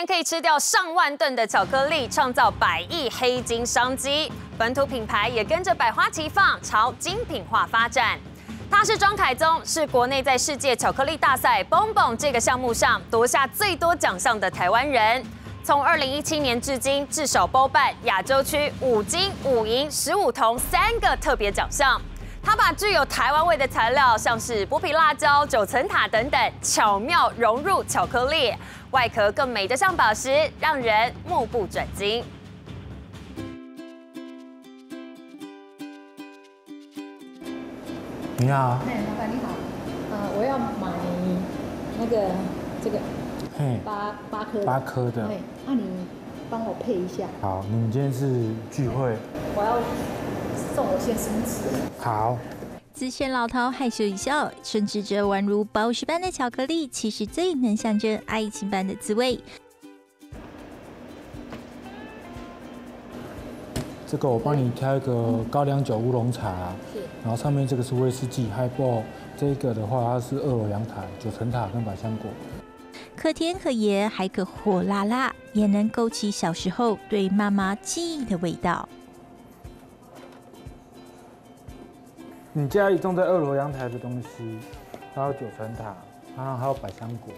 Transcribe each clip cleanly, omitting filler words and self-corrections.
可以吃掉上万吨的巧克力，创造100亿黑金商机。本土品牌也跟着百花齐放，朝精品化发展。他是庄凯宗，是国内在世界巧克力大赛 Bonbon 这个项目上夺下最多奖项的台湾人。从2017年至今，至少包办亚洲区5金、5银、15铜3个特别奖项。他把具有台湾味的材料，像是剥皮辣椒、9层塔等等，巧妙融入巧克力，外壳更美得像宝石，让人目不转睛。 你好， 哎，老板你好，我要买那个这个8颗的，对，那你帮我配一下。 好，你们今天是聚会， 我要送我先生吃。 好。 资深老饕害羞一笑，甚至这宛如宝石般的巧克力，其实最能象征爱情般的滋味。 这个我帮你挑一个高粱酒乌龙茶，然后上面这个是威士忌 Highball， 这个的话它是2楼阳台、9层塔跟百香果。 可甜可盐，还可火辣辣，也能勾起小时候对妈妈记忆的味道。 你家里种在2楼阳台的东西，还有9层塔，然后还有百香果，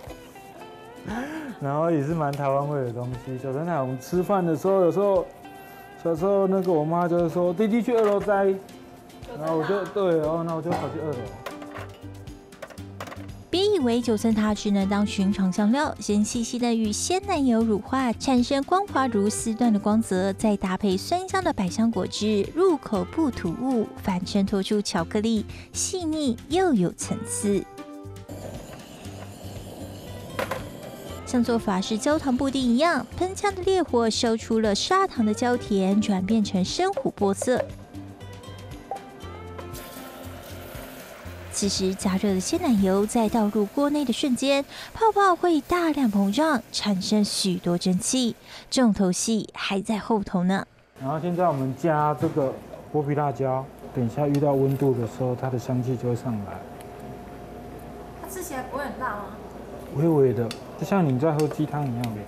然后也是蛮台湾味的东西。9层塔我们吃饭的时候，有时候小时候那个我妈就会说弟弟去2楼摘，然后我就对哦，那我就跑去2楼。 别以为9层塔只能当寻常香料，先细细的与鲜奶油乳化，产生光滑如丝缎的光泽，再搭配酸香的百香果汁，入口不突兀，反衬托出巧克力细腻又有层次。像做法式焦糖布丁一样，喷枪的烈火烧出了砂糖的焦甜，转变成深琥珀色。此时加热的鲜奶油在倒入锅内的瞬间，泡泡会大量膨胀，产生许多蒸汽。重头戏还在后头呢。 然后现在我们加这个剥皮辣椒，等一下遇到温度的时候，它的香气就会上来。 它吃起来不会很辣吗？ 微微的，就像你在喝鸡汤一样的。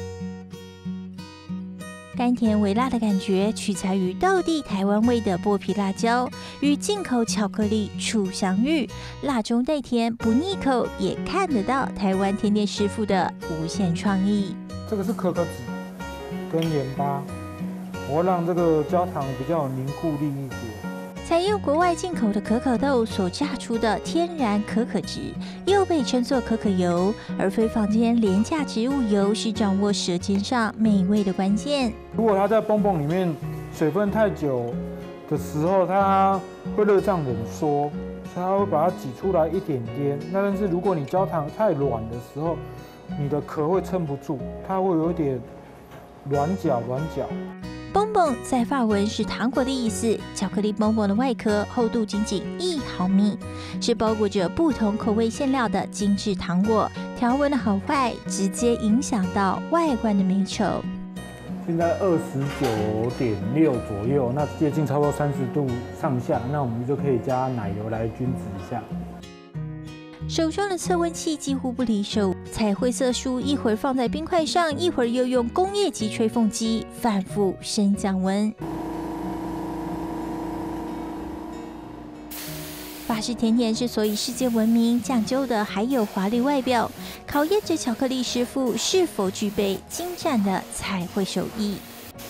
甘甜微辣的感觉取材于道地台湾味的剥皮辣椒，与进口巧克力初相遇，辣中带甜，不腻口，也看得到台湾甜点师傅的无限创意。 这个是可可脂跟盐巴，我会让这个焦糖比较有凝固力一点。 采用国外进口的可可豆所榨出的天然可可脂，又被称作可可油，而非坊间廉价植物油，是掌握舌尖上美味的关键。 如果它在蹦蹦里面水分太久的时候，它会热胀冷缩，所以它会把它挤出来一点点。那但是如果你焦糖太软的时候，你的壳会撑不住，它会有一点软脚。 bonbon 在法文是糖果的意思，巧克力 bonbon 的外壳厚度仅仅1毫米，是包裹着不同口味馅料的精致糖果。条纹的好坏直接影响到外观的美丑。 现在29.6左右，那接近差不多30度上下，那我们就可以加奶油来均质一下。 手中的测温器几乎不离手，彩绘色素一会儿放在冰块上，一会儿又用工业级吹风机反复升降温。法式甜点之所以世界闻名，讲究的还有华丽外表，考验着巧克力师傅是否具备精湛的彩绘手艺。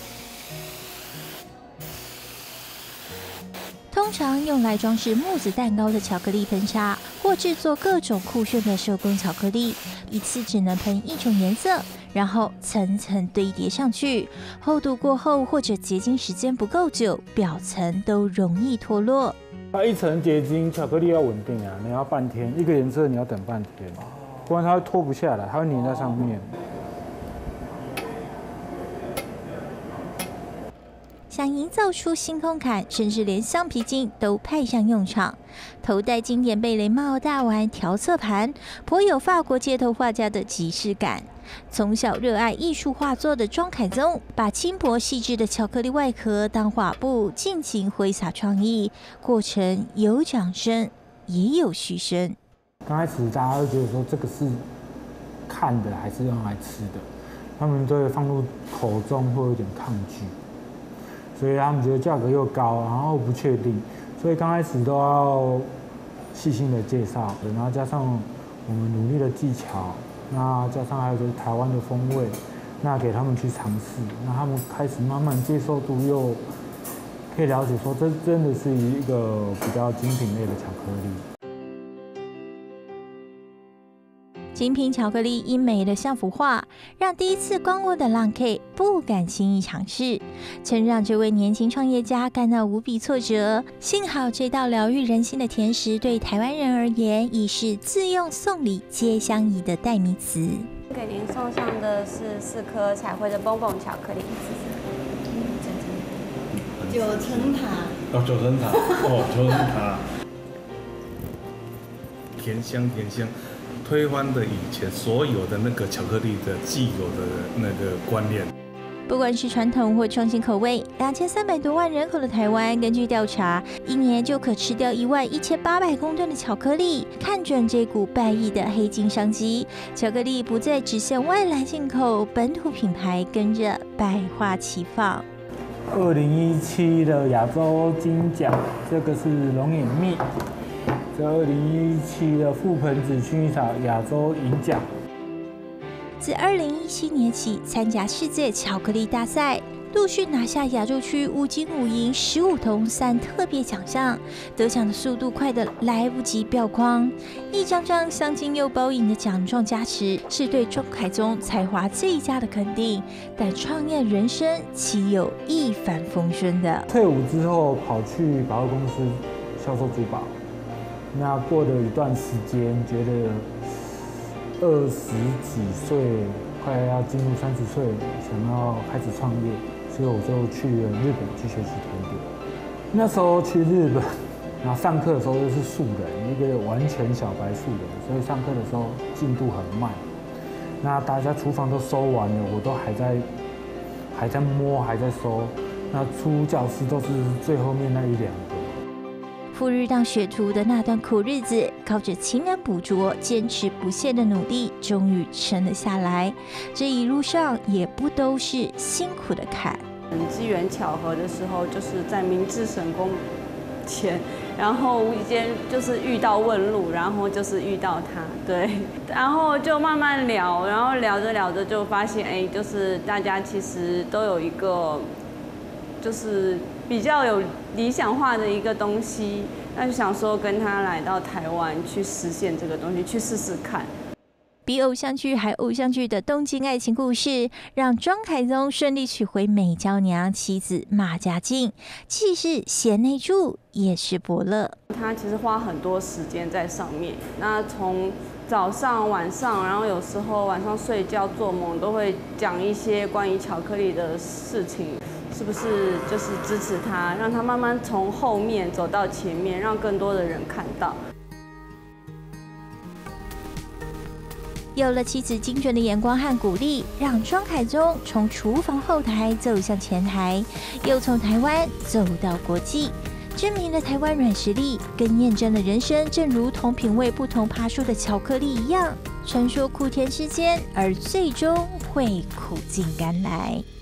通常用来装饰木质蛋糕的巧克力喷砂，或制作各种酷炫的手工巧克力，一次只能喷一种颜色，然后层层堆叠上去。厚度过厚或者结晶时间不够久，表层都容易脱落。 它一层结晶，巧克力要稳定啊，你要半天，一个颜色你要等半天，不然它会脱不下来，它会粘在上面。 想营造出星空感，甚至连橡皮筋都派上用场。头戴经典贝雷帽大碗调色盘，颇有法国街头画家的即视感。从小热爱艺术画作的庄凯宗，把轻薄细致的巧克力外壳当画布，尽情挥洒创意。过程有掌声，也有嘘声。 刚开始大家会觉得说这个是看的还是用来吃的？ 他们对放入口中会有点抗拒，所以他们觉得价格又高，然后不确定，所以刚开始都要细心的介绍，然后加上我们努力的技巧，那加上还有就是台湾的风味，那给他们去尝试，那他们开始慢慢接受度又可以了解说，这真的是一个比较精品类的巧克力。 精品巧克力因美的像幅画，让第一次光顾的浪 K 不敢轻易尝试，曾让这位年轻创业家感到无比挫折。幸好这道疗愈人心的甜食，对台湾人而言已是自用送礼皆相宜的代名词。 给您送上的是4颗彩绘的蹦蹦巧克力 9层塔。 哦，9层塔，哦，9层塔，甜香甜香。推翻了以前所有的那个巧克力的既有的那个观念。 不管是传统或创新口味，2300多万人口的台湾，根据调查，一年就可吃掉11800公吨的巧克力。看准这股败役的黑金商机，巧克力不再只限外来进口，本土品牌跟着百花齐放。 2017的亚洲金奖，这个是龙眼蜜。2017的覆盆子薰衣草亚洲银奖。 自2017年起参加世界巧克力大赛，陆续拿下亚洲区5金5银15铜3特别奖项，得奖的速度快得来不及裱框，一张张镶金又包银的奖状加持，是对庄凯宗才华最佳的肯定。但创业人生岂有一帆风顺的？ 退伍之后跑去百货公司销售珠宝。那过了一段时间，觉得20几岁，快要进入30岁，想要开始创业，所以我就去了日本去学习甜点。那时候去日本，然后上课的时候又是素人，一个完全小白素人，所以上课的时候进度很慢。那大家厨房都收完了，我都还在摸，还在收。那出教室都是最后面那1、2个。 赴日当学徒的那段苦日子，靠着勤能补拙、坚持不懈的努力，终于撑了下来。这一路上也不都是辛苦的坎。 机缘巧合的时候，就是在明治神宫前，然后无意间就是遇到问路，然后就是遇到他，对，然后就慢慢聊，然后聊着聊着就发现，哎，就是大家其实都有一个，就是比较有理想化的一个东西，那就想说跟他来到台湾去实现这个东西，去试试看。 比偶像剧还偶像剧的东京爱情故事，让庄凯宗顺利娶回美娇娘妻子马家静，既是贤内助，也是伯乐。 他其实花很多时间在上面，那从早上、晚上，然后有时候晚上睡觉做梦，都会讲一些关于巧克力的事情。是不是就是支持他，让他慢慢从后面走到前面，让更多的人看到。 有了妻子精准的眼光和鼓励，让庄凯宗从厨房后台走向前台，又从台湾走到国际。证明了台湾软实力，更验证了人生正如同品味不同爬树的巧克力一样，穿梭苦甜之间，而最终会苦尽甘来。